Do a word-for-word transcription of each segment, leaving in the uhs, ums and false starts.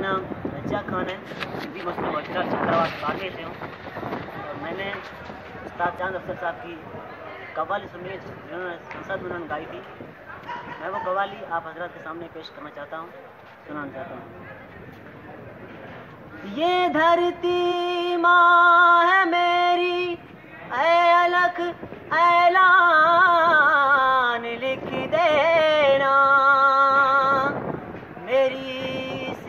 नाम रज्जा खान है, हिंदी मुस्लिम हॉस्टल छात्रावास बाड़मेर से हूँ। और मैंने उस्ताद चांद अफसर साहब की कव्वाली सुनी जिन्होंने संसद में उन्होंने गाई थी। मैं वो कव्वाली आप हजरत के सामने पेश करना चाहता हूँ, सुनाना चाहता हूँ। ये धरती माँ है मेरी, ऐ अलख ऐलान लिख देना, मेरी इस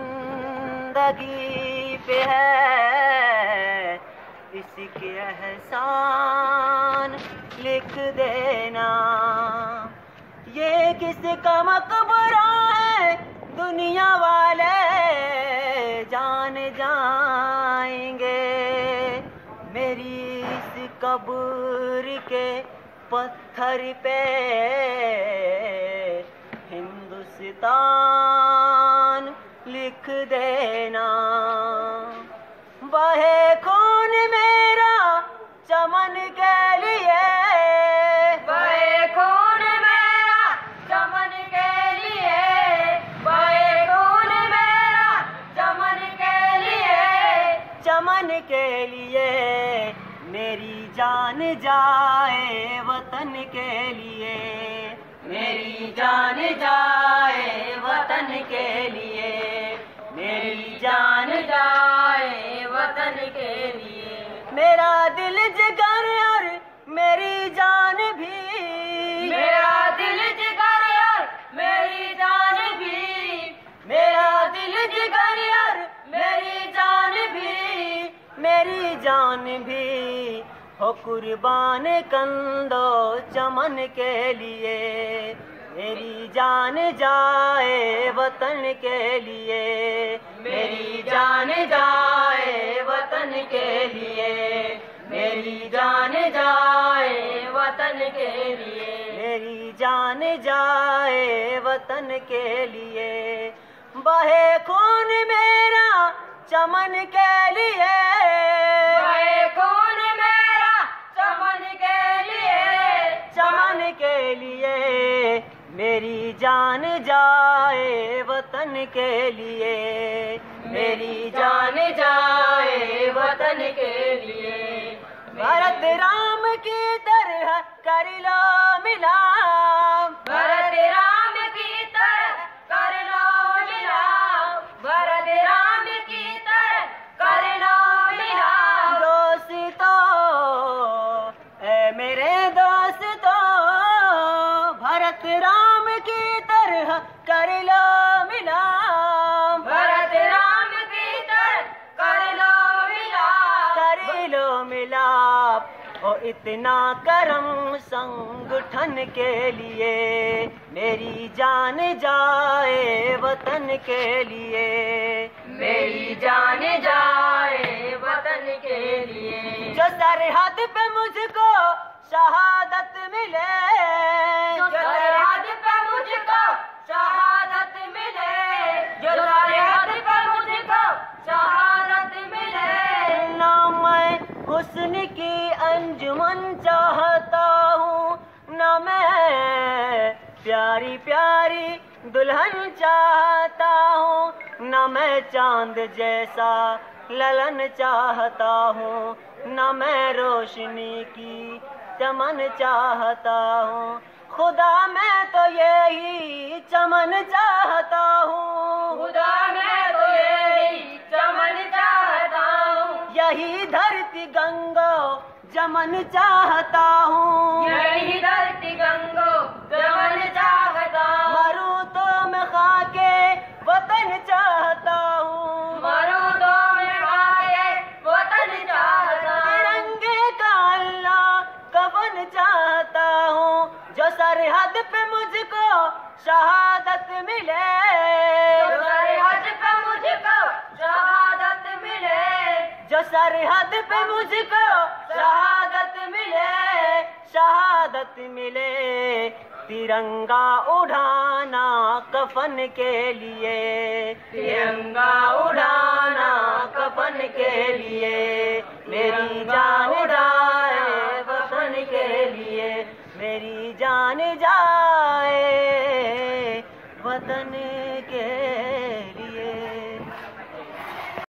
जिंदगी पे है इसके एहसान लिख देना। ये किसका मकबरा है दुनिया वाले जान जाएंगे, मेरी इस कब्र के पत्थर पे हिंदुस्तान लिख देना। बहे खून मेरा चमन के लिए, बहे खून मेरा चमन के लिए, बहे खून मेरा चमन के लिए, चमन के लिए मेरी जान जाए वतन के लिए, मेरी जान जाए वतन के लिए, मेरी जान जाए वतन के लिए। मेरा दिल जिगर और मेरी जान भी, मेरा दिल जिगर और मेरी जान भी, मेरा दिल जिगर और मेरी जान भी, मेरी जान भी हो कुर्बान कंदो चमन के लिए, मेरी जान जाए वतन के लिए, मेरी जान जाए वतन के लिए, मेरी जान जाए वतन के लिए, मेरी जान जाए वतन के लिए। बहे खून मेरा चमन के लिए, बहे खून मेरा चमन के लिए, चमन के लिए मेरी जान जाए वतन के लिए, मेरी जान जाए वतन के लिए। भरत राम की तरह कर लो मिलाप, भरत राम की तरह कर लो मिलाप, भरत राम की तरह कर लो मिलाप। दोस्तों ऐ मेरे दोस्तों, भरत राम की तरह कर लो मिलाप, भरत राम की तरह कर लो मिलाप, कर लो मिलाप। ओ इतना करम संगठन के लिए, मेरी जान जाए वतन के लिए, मेरी जान जाए वतन के लिए। जो सरहद पे मुझको शहादत मिले, जो सरहद पे मुझको शहादत मिले, जो सरहद पे मुझको शहादत मिले। ना मैं हुस्न की अंजुमन चाहता हूँ, ना मैं प्यारी प्यारी दुल्हन चाहता हूँ, ना मैं चांद जैसा ललन चाहता हूँ, ना मैं रोशनी की चमन चाहता हूँ। खुदा मैं तो यही चमन चाहता हूँ, खुदा मैं तो यही चमन चाहता हूँ, यही धरती गंगो जमन चाहता हूँ, यही धरती गंगो जमन चाहता हूँ। मरूं तो मैं खाके वतन चाहता हूँ, मरूं तो मैं खाके वतन चाहता हूँ। तिरंगे का अल्लाह कफन चाहता हूँ, जो सरहद पे मुझको शहादत मिले, जो सरहद पे मुझको शहादत मिले, जो सरहद पे मुझको शहादत मिले, शहादत मिले। तिरंगा उड़ाना कफन के लिए, तिरंगा उड़ाना कफन के लिए, मेरी जान